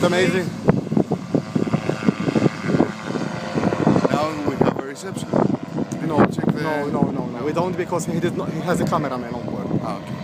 amazing. Now we have a reception. No, no, we don't because he has a cameraman on board. Ah, okay.